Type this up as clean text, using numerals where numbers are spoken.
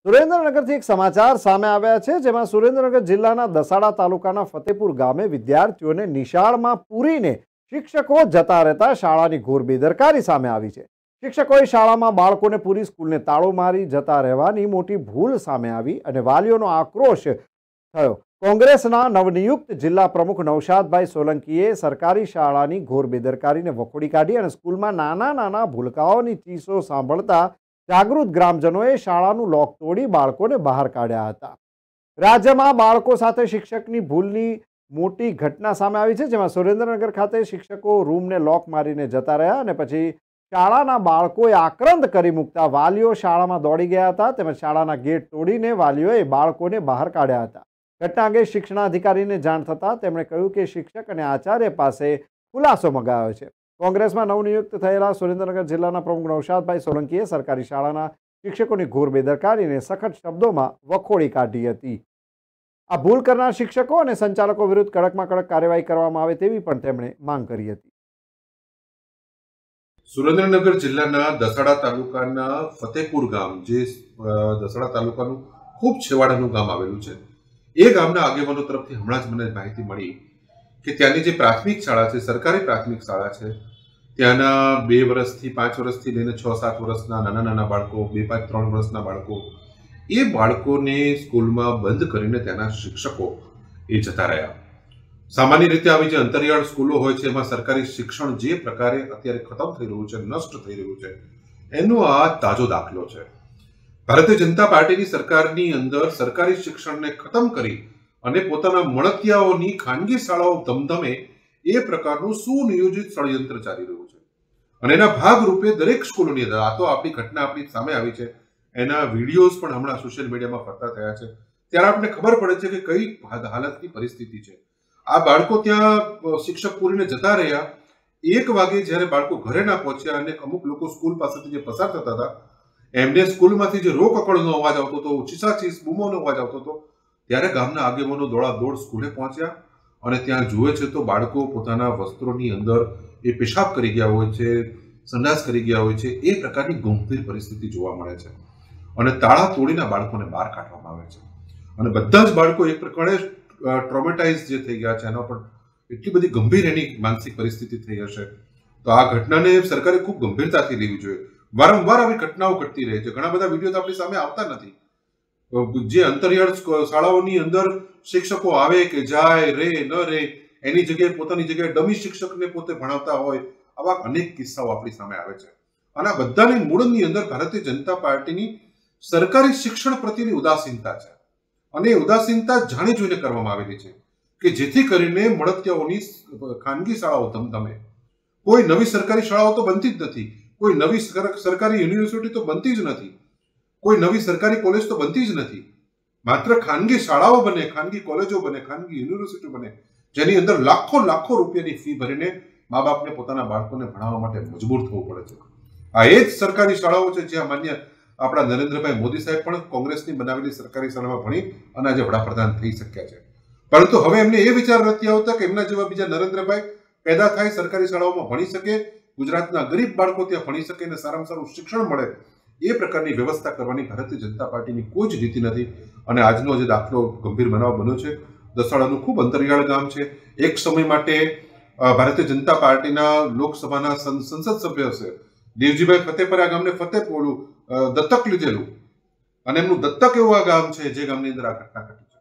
સુરેન્દ્રનગરથી એક સમાચાર સામે આવ્યા છે, જેમાં સુરેન્દ્રનગર જિલ્લાના દસાડા તાલુકાના ફતેપુર ગામે વિદ્યાર્થીઓને નિશાળમાં પૂરીને શિક્ષકો જતા રહેતા શાળાની ઘોર બેદરકારી સામે આવી છે. શિક્ષકોએ શાળામાં બાળકોને પૂરી સ્કૂલને તાળો મારી જતા રહેવાની મોટી ભૂલ સામે આવી અને વાલીઓનો આક્રોશ થયો. કોંગ્રેસના નવનિયુક્ત જિલ્લા પ્રમુખ નૌશાદભાઈ સોલંકીએ સરકારી શાળાની ઘોર બેદરકારીને વખોડી કાઢી અને સ્કૂલમાં નાના નાના ભૂલકાઓની ચીસો સાંભળતા જાગૃત ગ્રામજનોએ શાળાનું લોક તોડી બાળકોને બહાર કાઢ્યા હતા. રાજ્યમાં બાળકો સાથે શિક્ષકની ભૂલની મોટી ઘટના સામે આવી છે, જેમાં સુરેન્દ્રનગર ખાતે શિક્ષકો રૂમને લોક મારીને જતા રહ્યા અને પછી શાળાના બાળકોએ આક્રંદ કરી મૂકતા વાલીઓ શાળામાં દોડી ગયા હતા. તેમજ શાળાના ગેટ તોડીને વાલીઓએ બાળકોને બહાર કાઢ્યા હતા. ઘટના અંગે શિક્ષણાધિકારીને જાણ થતાં તેમણે કહ્યું કે શિક્ષક અને આચાર્ય પાસે ખુલાસો મંગાવ્યો છે. કોંગ્રેસમાં નવનિયુક્ત થયેલા સુરેન્દ્રનગર જિલ્લાના પ્રમુખ નૌશાદભાઈ સોલંકીએ સરકારી શાળાના શિક્ષકોની ઘોર બેદરકારીને સખત શબ્દોમાં વખોડી કાઢી હતી. આ ભૂલ કરનાર શિક્ષકો અને સંચાલકો વિરુદ્ધ કડકમાં કડક કાર્યવાહી કરવામાં આવે તેવી પણ તેમણે માંગ કરી હતી. સુરેન્દ્રનગર જિલ્લાના દસાડા તાલુકાના ફતેપુર ગામ, જે દસાડા તાલુકાનું ખૂબ છેવાડાનું ગામ આવેલું છે, એ ગામના આગેવાનો તરફથી હમણાં જ મને માહિતી મળી કે ત્યાંની જે પ્રાથમિક શાળા છે, સરકારી પ્રાથમિક શાળા છે, ત્યાંના 2 વર્ષથી 5 વર્ષથી લઈને 6-7 વર્ષના નાના નાના બાળકો, 2-5-3 વર્ષના બાળકો, એ બાળકોને સ્કૂલમાં બંધ કરીને ત્યાંના શિક્ષકો એ જતા રહ્યા. સામાન્ય રીતે આવી જે અંતરિયાળ સ્કૂલો હોય છે, એમાં સરકારી શિક્ષણ જે પ્રકારે અત્યારે ખતમ થઈ રહ્યું છે, નષ્ટ થઈ રહ્યું છે, એનો આ તાજો દાખલો છે. ભારતીય જનતા પાર્ટીની સરકારની અંદર સરકારી શિક્ષણને ખતમ કરી અને પોતાના મળતિયાઓની ખાનગી શાળાઓ ધમધમે એ પ્રકારનું સુનિયોજિત ષડયંત્ર ચાલી રહ્યું છે. અને એના ભાગરૂપે દરેક સ્કૂલોની અંદર, આ તો આપણી ઘટના આપણી સામે આવી છે, એના વિડીયોઝ પણ હમણાં સોશિયલ મીડિયામાં ફરતા થયા છે, ત્યારે આપણને ખબર પડે છે કે કઈ હાલતની પરિસ્થિતિ છે. આ બાળકો ત્યાં શિક્ષક પૂરીને જતા રહ્યા. 1 વાગે જ્યારે બાળકો ઘરે ના પહોંચ્યા અને અમુક લોકો સ્કૂલ પાસેથી જે પસાર થતા હતા, એમને સ્કૂલમાંથી જે રોકકળનો અવાજ આવતો હતો, ચીસાચીસ બૂમોનો અવાજ આવતો હતો, ત્યારે ગામના આગેવાનો દોડાદોડ સ્કૂલે પહોંચ્યા અને ત્યાં જુએ છે તો બાળકો પોતાના વસ્ત્રોની અંદર એ પેશાબ કરી ગયા હોય છે, સંડાસ કરી ગયા હોય છે. એ પ્રકારની ગંભીર પરિસ્થિતિ જોવા મળે છે અને તાળા તોડીને બાળકોને બહાર કાઢવામાં આવે છે. અને બધા જ બાળકો એક પ્રકારે ટ્રોમેટાઇઝ જે થઈ ગયા છે, એના પર એટલી બધી ગંભીર એની માનસિક પરિસ્થિતિ થઈ હશે. તો આ ઘટનાને સરકારે ખૂબ ગંભીરતાથી લેવી જોઈએ. વારંવાર આવી ઘટનાઓ ઘટતી રહે છે. ઘણા બધા વિડીયો તો આપણી સામે આવતા નથી. જે અંતરિયાળ શાળાઓની અંદર શિક્ષકો આવે કે જાય, રે ન રે, એની જગ્યાએ પોતાની જગ્યાએ ડમી શિક્ષકને પોતે ભણાવતા હોય, આવા અનેક કિસ્સાઓ આપણી સામે આવે છે. અને આ બધાની મૂળની અંદર ભારતીય જનતા પાર્ટીની સરકારી શિક્ષણ પ્રત્યેની ઉદાસીનતા છે. અને એ ઉદાસીનતા જાણી જોઈને કરવામાં આવેલી છે કે જેથી કરીને મળતિયાઓની ખાનગી શાળાઓ ધમધમે. કોઈ નવી સરકારી શાળાઓ તો બનતી જ નથી, કોઈ નવી સરકારી યુનિવર્સિટી તો બનતી જ નથી, કોઈ નવી સરકારી કોલેજ તો બનતી જ નથી. માત્ર ખાનગી શાળાઓ બને, ખાનગી કોલેજો બને, ખાનગી યુનિવર્સિટી બને, જેની અંદર લાખો રૂપિયાની ફી ભરીને મા બાપને પોતાના બાળકોને ભણાવવા માટે મજબૂર થવું પડે છે. આ એ જ સરકારી શાળાઓ છે જ્યાં માન્ય આપણા નરેન્દ્રભાઈ મોદી સાહેબ પણ કોંગ્રેસની બનાવેલી સરકારી શાળામાં ભણી અને આજે વડાપ્રધાન થઈ શક્યા છે. પરંતુ હવે એમને એ વિચાર નથી આવતા કે એમના જેવા બીજા નરેન્દ્રભાઈ પેદા થાય, સરકારી શાળાઓમાં ભણી શકે, ગુજરાતના ગરીબ બાળકો ત્યાં ભણી શકે અને સારામાં સારું શિક્ષણ મળે, એ પ્રકારની વ્યવસ્થા કરવાની ભારતીય જનતા પાર્ટીની કોઈ જ નીતિ નથી. અને આજનો જે દાખલો ગંભીર બનાવ બન્યો છે, દસાડાનું ખૂબ અંતરિયાળ ગામ છે. એક સમય માટે ભારતીય જનતા પાર્ટીના લોકસભાના સંસદ સભ્ય છે દેવજીભાઈ ફતેપર આ ગામને દત્તક લીધેલું અને એમનું દત્તક એવું આ ગામ છે જે ગામની અંદર આ ઘટના ઘટી.